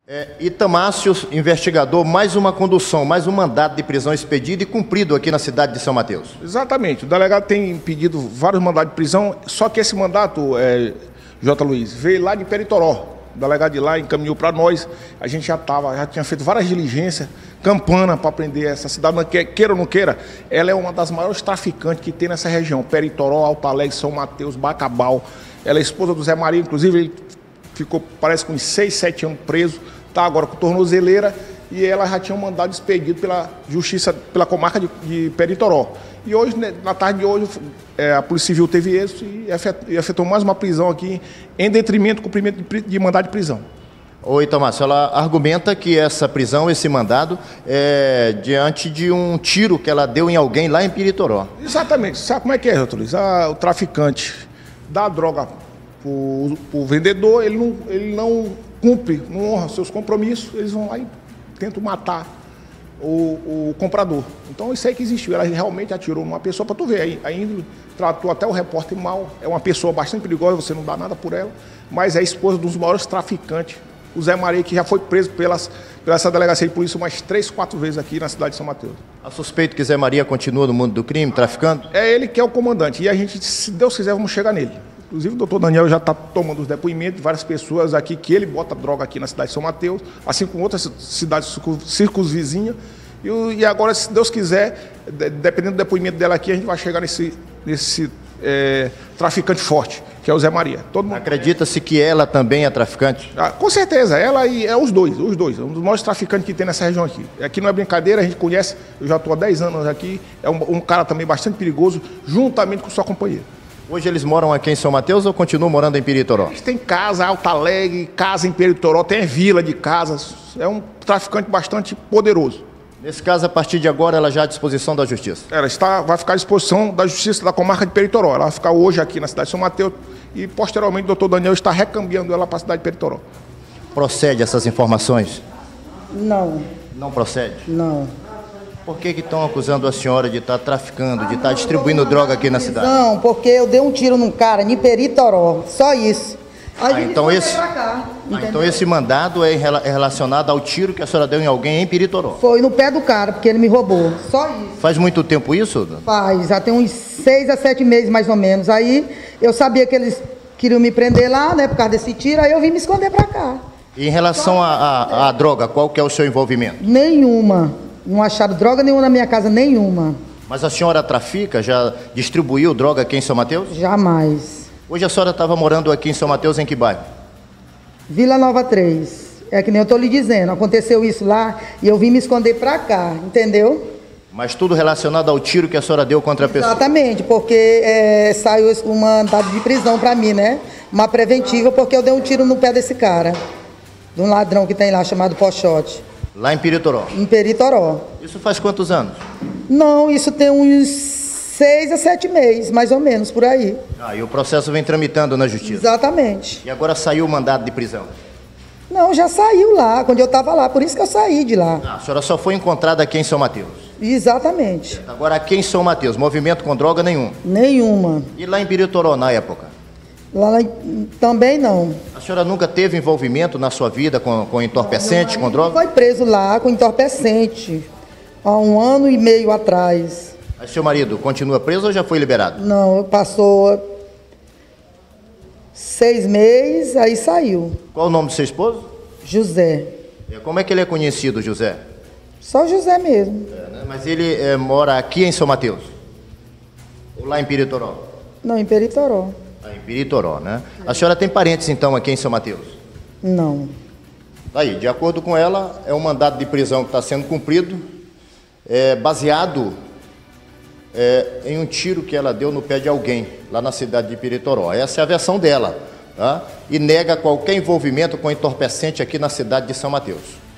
Itamácio, investigador, mais uma condução, mais um mandado de prisão expedido e cumprido aqui na cidade de São Mateus. Exatamente. O delegado tem pedido vários mandados de prisão, só que esse mandato, J. Luiz, veio lá de Peritoró. O delegado de lá encaminhou para nós. A gente já tinha feito várias diligências, campana para prender essa cidade, mas queira ou não queira, ela é uma das maiores traficantes que tem nessa região. Peritoró, Alto Alegre, São Mateus, Bacabal. Ela é esposa do Zé Maria, inclusive ele ficou, parece, com uns 6, 7 anos preso. Está agora com tornozeleira e ela já tinha um mandado expedido pela justiça, pela comarca de Peritoró. E hoje, na tarde de hoje, a Polícia Civil teve êxito e efetuou mais uma prisão aqui, em detrimento do cumprimento de mandado de prisão. Ô Itamácio, ela argumenta que essa prisão, esse mandado, é diante de um tiro que ela deu em alguém lá em Peritoró. Exatamente. Sabe como é que é, Dr. Luiz? O traficante dá droga para o vendedor, ele não cumpre, não honra seus compromissos, eles vão lá e tentam matar o comprador. Então isso aí que existiu, ela realmente atirou numa pessoa, para tu ver, a índole tratou até o repórter mal, é uma pessoa bastante perigosa, você não dá nada por ela, mas é a esposa dos maiores traficantes, o Zé Maria, que já foi preso pela essa delegacia de polícia umas 3, 4 vezes aqui na cidade de São Mateus. A suspeito que Zé Maria continua no mundo do crime, traficando? É ele que é o comandante, e a gente, se Deus quiser, vamos chegar nele. Inclusive, o doutor Daniel já está tomando os depoimentos de várias pessoas aqui que ele bota droga aqui na cidade de São Mateus, assim como outras cidades circunvizinhas. E agora, se Deus quiser, dependendo do depoimento dela aqui, a gente vai chegar nesse traficante forte, que é o Zé Maria. Acredita-se que ela também é traficante? Com certeza, ela e os dois. Um dos maiores traficantes que tem nessa região aqui. Aqui não é brincadeira, a gente conhece, eu já estou há 10 anos aqui, é um cara também bastante perigoso, juntamente com sua companheira. Hoje eles moram aqui em São Mateus ou continuam morando em Peritoró? Eles têm casa, Alto Alegre, casa em Peritoró, tem vila de casas. É um traficante bastante poderoso. Nesse caso, a partir de agora, ela já à disposição da Justiça? Ela vai ficar à disposição da Justiça da comarca de Peritoró. Ela vai ficar hoje aqui na cidade de São Mateus e, posteriormente, o doutor Daniel está recambiando ela para a cidade de Peritoró. Procede essas informações? Não. Não procede? Não. Por que estão acusando a senhora de estar traficando, de estar distribuindo droga aqui na cidade? Não, porque eu dei um tiro num cara em Peritoró, só isso. Então esse mandado é relacionado ao tiro que a senhora deu em alguém em Peritoró? Foi no pé do cara, porque ele me roubou, só isso. Faz muito tempo isso? Faz, já tem uns 6 a 7 meses mais ou menos. Aí eu sabia que eles queriam me prender lá, né, por causa desse tiro, aí eu vim me esconder pra cá. E em relação à droga, qual que é o seu envolvimento? Nenhuma. Não acharam droga nenhuma na minha casa, nenhuma. Mas a senhora trafica? Já distribuiu droga aqui em São Mateus? Jamais. Hoje a senhora estava morando aqui em São Mateus, em que bairro? Vila Nova 3. É que nem eu estou lhe dizendo, aconteceu isso lá e eu vim me esconder pra cá, entendeu? Mas tudo relacionado ao tiro que a senhora deu contra a pessoa? Exatamente, porque saiu um mandado de prisão pra mim, né? Uma preventiva, porque eu dei um tiro no pé desse cara. De um ladrão que tem lá, chamado Pochote. Lá em Peritoró? Em Peritoró. Isso faz quantos anos? Não, isso tem uns 6 a 7 meses, mais ou menos, por aí. E o processo vem tramitando na Justiça? Exatamente. E agora saiu o mandado de prisão? Não, já saiu lá, quando eu estava lá, por isso que eu saí de lá. A senhora só foi encontrada aqui em São Mateus? Exatamente. Agora aqui em São Mateus, movimento com droga nenhum? Nenhuma. E lá em Peritoró, na época? Lá também não. A senhora nunca teve envolvimento na sua vida com entorpecente, com droga? Foi preso lá com entorpecente, há 1 ano e meio atrás. Mas seu marido continua preso ou já foi liberado? Não, passou 6 meses, aí saiu. Qual o nome do seu esposo? José. Como é que ele é conhecido, José? Só José mesmo. Né? Mas ele mora aqui em São Mateus? Ou lá em Peritoró? Não, em Peritoró. Em Peritoró, né? A senhora tem parentes, então, aqui em São Mateus? Não. Aí, de acordo com ela, é um mandado de prisão que está sendo cumprido, baseado em um tiro que ela deu no pé de alguém, lá na cidade de Peritoró. Essa é a versão dela, tá? E nega qualquer envolvimento com entorpecente aqui na cidade de São Mateus.